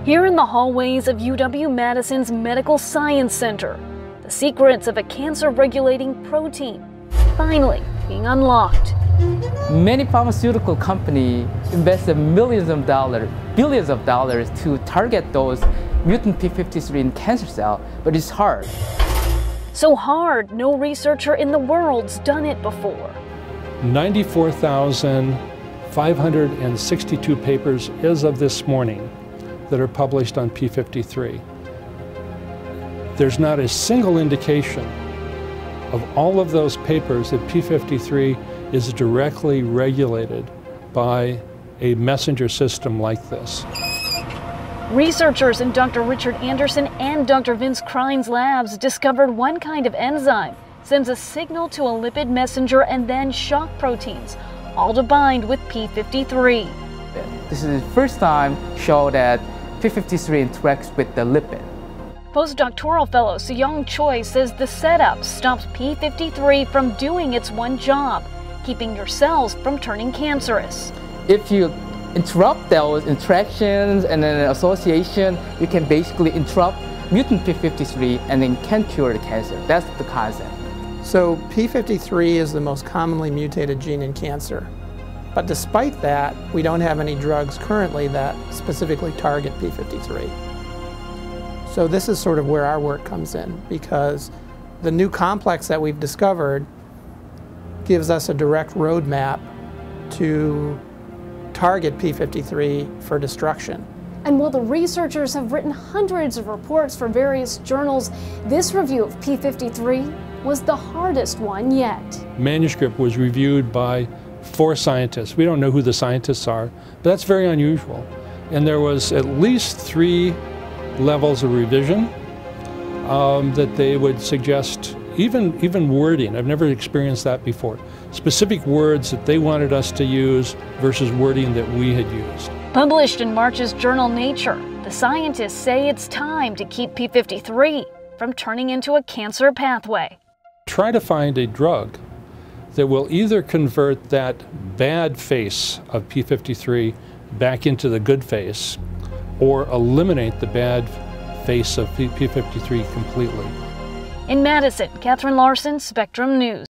Here in the hallways of UW-Madison's Medical Science Center, the secrets of a cancer-regulating protein finally being unlocked. Many pharmaceutical companies invested millions of dollars, billions of dollars to target those mutant p53 in cancer cells, but it's hard. So hard, no researcher in the world's done it before. 94,562 papers as of this morning that are published on p53. There's not a single indication of all of those papers that p53 is directly regulated by a messenger system like this. Researchers in Dr. Richard Anderson and Dr. Vince Krine's labs discovered one kind of enzyme sends a signal to a lipid messenger and then shock proteins, all to bind with p53. This is the first time show that p53 interacts with the lipid. Postdoctoral fellow Suyong Choi says the setup stops p53 from doing its one job, keeping your cells from turning cancerous. If you interrupt those interactions and then association, you can basically interrupt mutant p53 and then can cure the cancer. That's the concept. So p53 is the most commonly mutated gene in cancer. But despite that, we don't have any drugs currently that specifically target p53. So this is sort of where our work comes in, because the new complex that we've discovered gives us a direct roadmap to target p53 for destruction. And while the researchers have written hundreds of reports for various journals, this review of p53 was the hardest one yet. Manuscript was reviewed by 4 scientists. We don't know who the scientists are, but that's very unusual. And there was at least 3 levels of revision that they would suggest, even wording. I've never experienced that before. Specific words that they wanted us to use versus wording that we had used. Published in March's journal Nature, the scientists say it's time to keep p53 from turning into a cancer pathway. Try to find a drug that will either convert that bad face of p53 back into the good face, or eliminate the bad face of p53 completely. In Madison, Catherine Larson, Spectrum News.